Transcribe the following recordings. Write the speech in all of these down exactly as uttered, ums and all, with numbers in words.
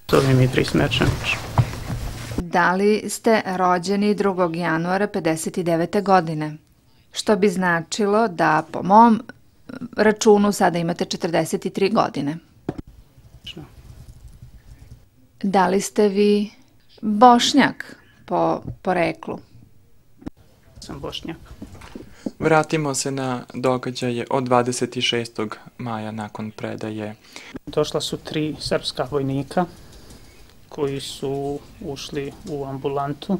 Zovem Idris Merčanić. Da li ste rođeni drugog januara pedeset devete. godine? Što bi značilo da po mom računu sada imate četrdeset tri godine. Da li ste vi Bošnjak po poreklu? Sam Bošnjak. Vratimo se na događaje od dvadeset šestog maja nakon predaje. Došla su tri srpska vojnika koji su ušli u ambulantu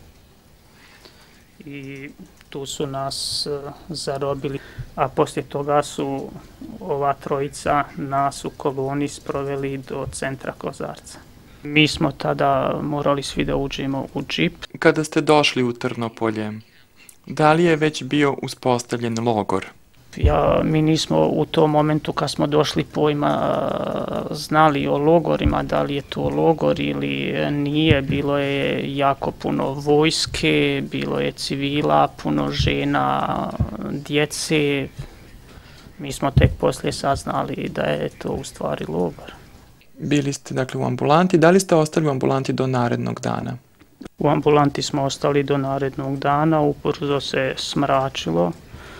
i tu su nas zarobili, a poslije toga su ova trojica nas u koloni sproveli do centra Kozarca. Mi smo tada morali svi da uđemo u džip. Kada ste došli u Trnopolje, da li je već bio uspostavljen logor? Ja, mi nismo u tom momentu kad smo došli pojma znali o logorima, da li je to logor ili nije. Bilo je jako puno vojske, bilo je civila, puno žena, djece. Mi smo tek poslije saznali da je to u stvari logor. Bili ste dakle u ambulanti, da li ste ostali u ambulanti do narednog dana? U ambulanti smo ostali do narednog dana, ubrzo se smračilo.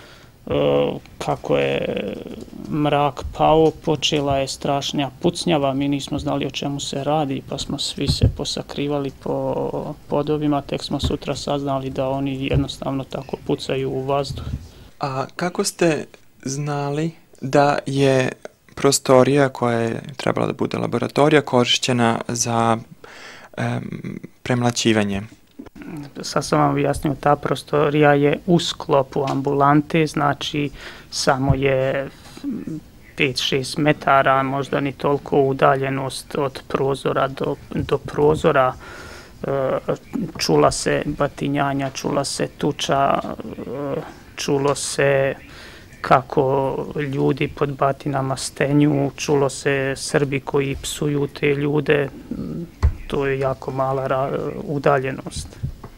Kako je mrak pao, počela je strašnja pucnjava, mi nismo znali o čemu se radi, pa smo svi se posakrivali po podovima, tek smo sutra saznali da oni jednostavno tako pucaju u vazduh. A kako ste znali da je prostorija koja je trebala da bude laboratorija korišćena za um, premlaćivanje? Sad sam vam objasnio, ta prostorija je u sklopu ambulante, znači samo je pet šest metara, možda ni toliko udaljenost od prozora do, do prozora. Čula se batinjanja, čula se tuča, čulo se kako ljudi pod batinama stenju, čulo se Srbi koji psuju te ljude, to je jako mala udaljenost.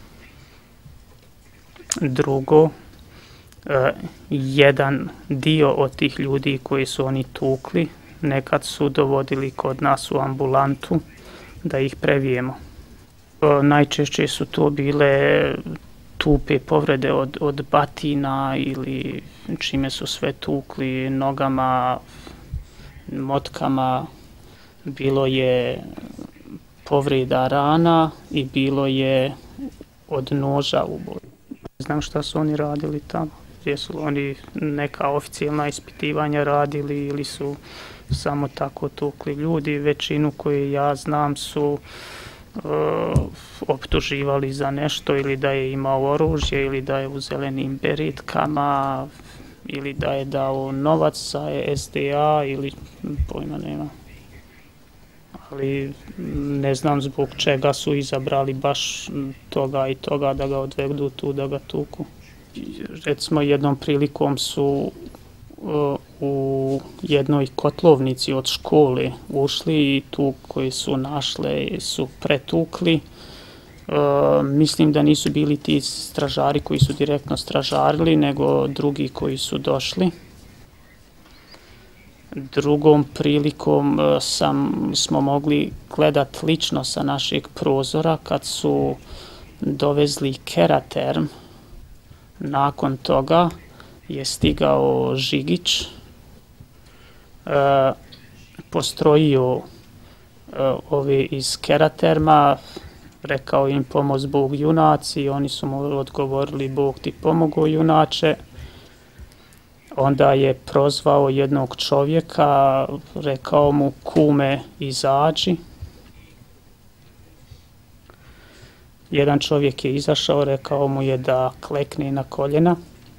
Drugo, jedan dio od tih ljudi koji su oni tukli, nekad su dovodili kod nas u ambulantu da ih previjemo. Najčešće su to bile tupe povrede od, od batina ili čime su sve tukli, nogama, motkama. Bilo je povreda rana i bilo je od noža uboj. Ne znam šta su oni radili tamo. Jesu oni neka oficijalna ispitivanja radili ili su samo tako tukli ljudi. Većinu koju ja znam su uh, optuživali za nešto, ili da je imao oružje, ili da je u zelenim beritkama, ili da je dao novac za S D A, ili pojma nema. Ali ne znam zbog čega su izabrali baš toga i toga da ga odvedu tu, da ga tuku. Recimo jednom prilikom su uh, u jednoj kotlovnici od škole ušli i tu koji su našle su pretukli. Uh, mislim da nisu bili ti stražari koji su direktno stražarili, nego drugi koji su došli. Drugom prilikom sam, smo mogli gledati lično sa našeg prozora kad su dovezli Keraterm. Nakon toga je stigao Žigić, e, postrojio e, ove iz Keraterma, rekao im pomoz Bog junaci, oni su mu odgovorili Bog ti pomogao junače. Onda je prozvao jednog čovjeka, rekao mu kume izađi. Jedan čovjek je izašao, rekao mu je da klekne na koljena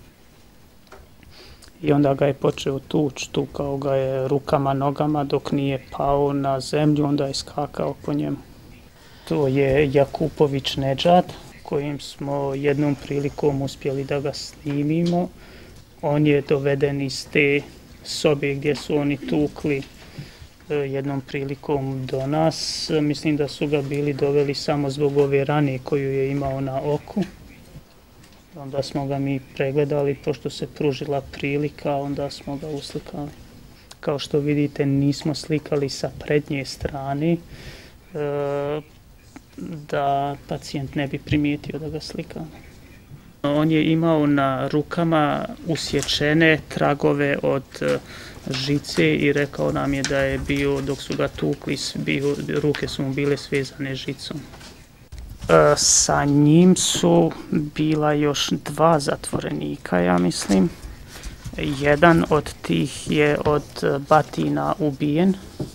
i onda ga je počeo tući, tukao ga je rukama, nogama dok nije pao na zemlju, onda je skakao po njemu. To je Jakupović Nedžad, kojim smo jednom prilikom uspjeli da ga snimimo. On je doveden iz te sobe gdje su oni tukli jednom prilikom do nas. Mislim da su ga bili doveli samo zbog ove rane koju je imao na oku. Onda smo ga mi pregledali, pošto se pružila prilika, onda smo ga uslikali. Kao što vidite, nismo slikali sa prednje strane, da pacijent ne bi primijetio da ga slikamo. On je imao na rukama usječene tragove od žice i rekao nam je da je bio, dok su ga tukli, bio, ruke su mu bile svezane žicom. Sa njim su bila još dva zatvorenika, ja mislim. Jedan od tih je od batina ubijen,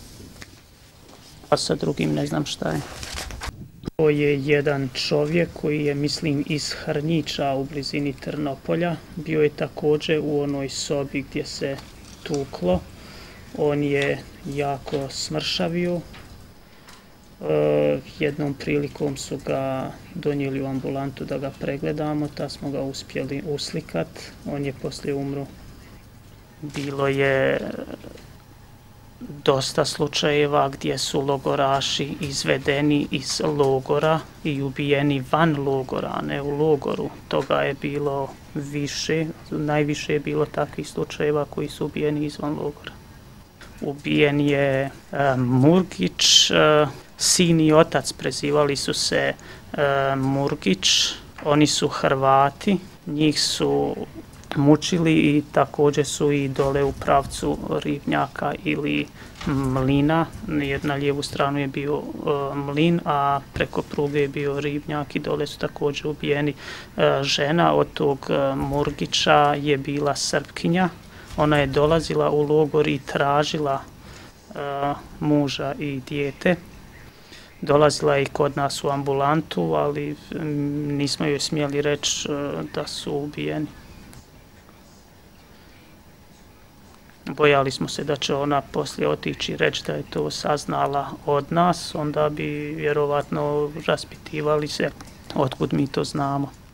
a sa drugim ne znam šta je. To je jedan čovjek koji je, mislim, iz Hrnića u blizini Trnopolja. Bio je također u onoj sobi gdje se tuklo. On je jako smršavio. E, jednom prilikom su ga donijeli u ambulantu da ga pregledamo, ta smo ga uspjeli uslikat. On je poslije umro. Bilo je dosta slučajeva gdje su logoraši izvedeni iz logora i ubijeni van logora, a ne u logoru. Toga je bilo više, najviše je bilo takvih slučajeva koji su ubijeni izvan logora. Ubijen je e, Murgić, e, sin i otac prezivali su se e, Murgić, oni su Hrvati, njih su mučili i također su i dole u pravcu Ribnjaka ili Mlina. Na lijevu stranu je bio uh, Mlin, a preko pruge je bio Ribnjak i dole su također ubijeni. Uh, žena od tog uh, Murgića je bila Srpkinja. Ona je dolazila u logor i tražila uh, muža i dijete. Dolazila je i kod nas u ambulantu, ali um, nismo joj smjeli reći uh, da su ubijeni. Bojali smo se da će ona poslije otići i reći da je to saznala od nas, onda bi vjerovatno raspitivali se otkud mi to znamo.